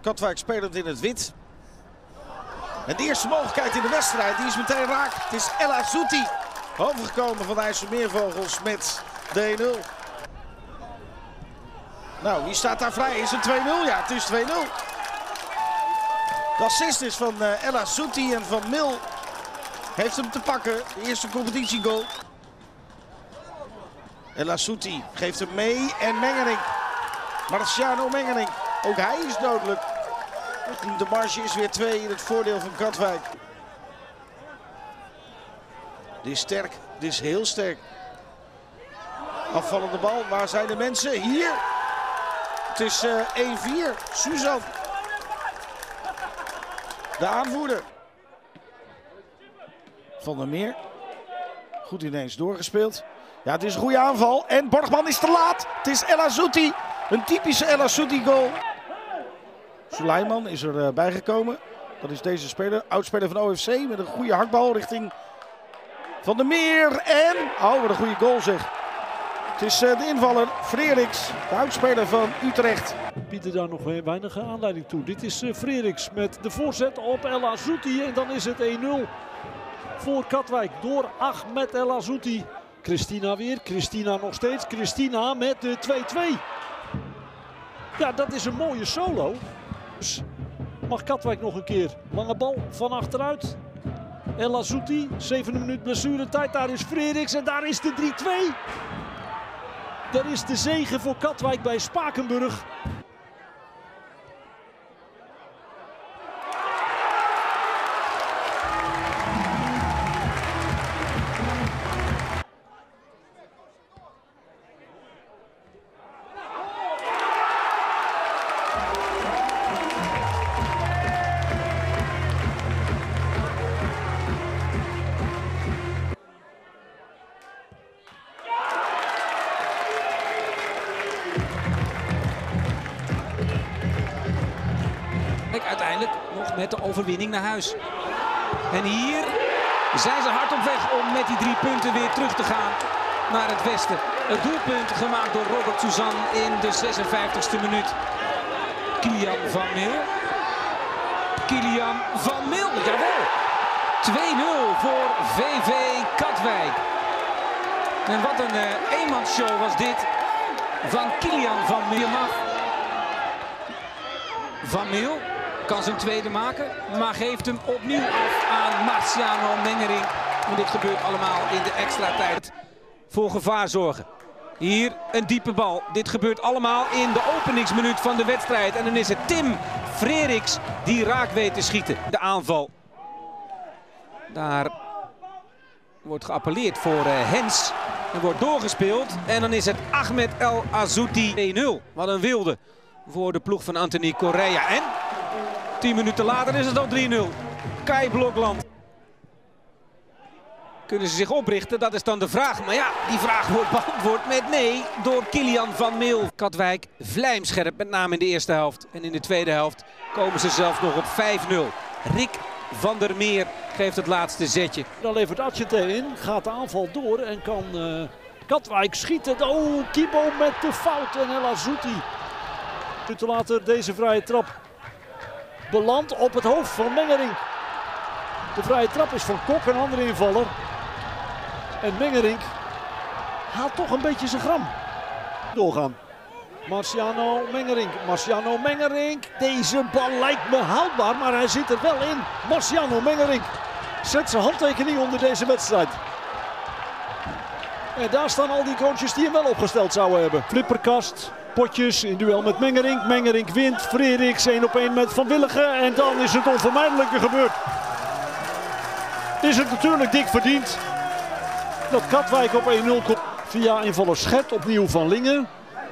Katwijk spelend in het wit. En de eerste mogelijkheid in de wedstrijd, die is meteen raak. Het is El Azzouti, overgekomen van de IJsselmeervogels met de 1-0. Nou, wie staat daar vrij? Is het 2-0? Ja, het is 2-0. De assist is van El Azzouti en Van Mil heeft hem te pakken. De eerste competitiegoal. El Azzouti geeft hem mee en Mengerink. Marciano Mengerink. Ook hij is dodelijk. De marge is weer 2 in het voordeel van Katwijk. Dit is sterk. Dit is heel sterk. Afvallende bal. Waar zijn de mensen? Hier. Het is 1-4. Suzan. De aanvoerder. Van der Meer. Goed ineens doorgespeeld. Ja, het is een goede aanval. En Borgman is te laat. Het is El Azzouti. Een typische El Azzouti goal. Suleiman is er bijgekomen. Dat is deze speler. Oudspeler van OFC met een goede hakbal richting Van der Meer. En, oh wat een goede goal zeg. Het is de invaller Freeriks, de oudspeler van Utrecht. Biedt er daar nog weinig aanleiding toe. Dit is Freeriks met de voorzet op El Azzouti. En dan is het 1-0 voor Katwijk door Ahmed El Azzouti. Christina weer. Christina nog steeds. Christina met de 2-2. Ja, dat is een mooie solo. Dus mag Katwijk nog een keer. Lange bal van achteruit. El Azzouti, 7e minuut blessuretijd. Daar is Freeriks en daar is de 3-2. Daar is de zege voor Katwijk bij Spakenburg. Uiteindelijk nog met de overwinning naar huis. En hier zijn ze hard op weg om met die 3 punten weer terug te gaan naar het westen. Het doelpunt gemaakt door Robert Suzan in de 56e minuut. Kilian Van Mil. Kilian Van Mil, jawel. 2-0 voor VV Katwijk. En wat een eenmansshow was dit van Kilian Van Mil. Van Mil kan zijn tweede maken, maar geeft hem opnieuw af aan Marciano Mengerink. En dit gebeurt allemaal in de extra tijd. Voor gevaar zorgen. Hier een diepe bal. Dit gebeurt allemaal in de openingsminuut van de wedstrijd. En dan is het Tim Freeriks die raak weet te schieten. De aanval. Daar wordt geappelleerd voor Hens. Er wordt doorgespeeld. En dan is het Ahmed El Azzouti 1-0. Wat een wilde voor de ploeg van Anthony Correa. En 10 minuten later is het al 3-0. Kai Blokland. Kunnen ze zich oprichten? Dat is dan de vraag. Maar ja, die vraag wordt beantwoord met nee door Kilian Van Mil. Katwijk vlijmscherp, met name in de eerste helft. En in de tweede helft komen ze zelfs nog op 5-0. Rick van der Meer geeft het laatste zetje. Dan levert Atjete in, gaat de aanval door en kan Katwijk schieten. Oh, Kibo met de fout en El Azzouti. Minuten later deze vrije trap belandt op het hoofd van Mengerink. De vrije trap is van Kok, een andere invaller. En Mengerink haalt toch een beetje zijn gram. Doorgaan. Marciano Mengerink. Marciano Mengerink. Deze bal lijkt me houdbaar, maar hij zit er wel in. Marciano Mengerink zet zijn handtekening onder deze wedstrijd. En daar staan al die coaches die hem wel opgesteld zouden hebben. Flipperkast. Potjes in duel met Mengerink. Mengerink wint. Freeriks 1-op-1 met Van Willigen. En dan is het onvermijdelijke gebeurd. Is het natuurlijk dik verdiend dat Katwijk op 1-0 komt. Via invaller Schet opnieuw Van Lingen.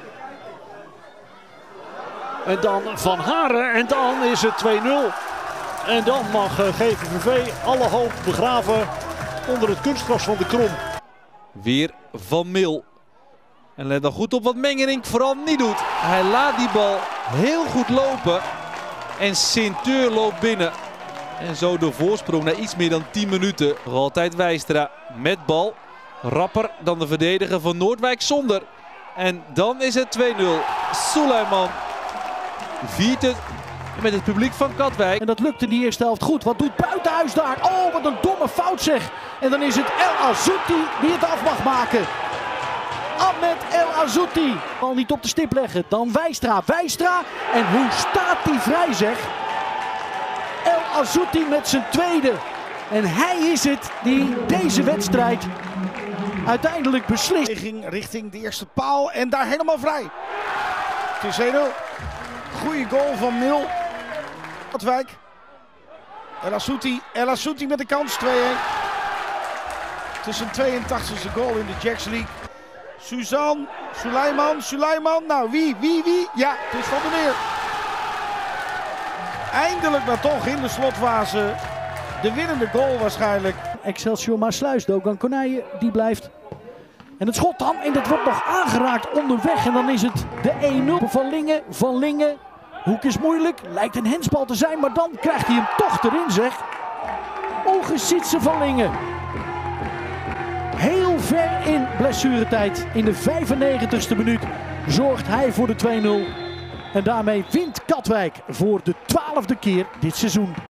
En dan Van Haren. En dan is het 2-0. En dan mag GVVV alle hoop begraven onder het kunstgras van de Krom. Weer Van Mil. En let dan goed op wat Mengerink vooral niet doet. Hij laat die bal heel goed lopen. En Sinteur loopt binnen. En zo de voorsprong na iets meer dan 10 minuten. Nog altijd Wijstra met bal. Rapper dan de verdediger van Noordwijk zonder. En dan is het 2-0. Suleiman viert het met het publiek van Katwijk. En dat lukte in de eerste helft goed. Wat doet Buitenhuis daar? Oh, wat een domme fout zeg. En dan is het El Azzouti die het af mag maken. Ahmed El Azzouti. Bal niet op de stip leggen. Dan Wijstra. Wijstra. En hoe staat die vrij zeg? El Azzouti met zijn tweede. En hij is het die deze wedstrijd uiteindelijk beslist. Richting de eerste paal en daar helemaal vrij. Het is 1-0. Goeie goal van Mil. Katwijk. El Azzouti met de kans. 2-1. Het is een 82e goal in de Jacks League. Suleiman. Nou, wie? Ja, het is Van der Meer. Eindelijk maar toch in de slotfase. De winnende goal waarschijnlijk. Excelsior Maasluis, Dogan Konijnen, die blijft. En het schot dan, en dat wordt nog aangeraakt onderweg. En dan is het de 1-0 van Lingen. Hoek is moeilijk, lijkt een hensbal te zijn, maar dan krijgt hij hem toch erin zeg. Ongesietse van Lingen. Heel ver in blessuretijd. In de 95e minuut zorgt hij voor de 2-0. En daarmee wint Katwijk voor de 12e keer dit seizoen.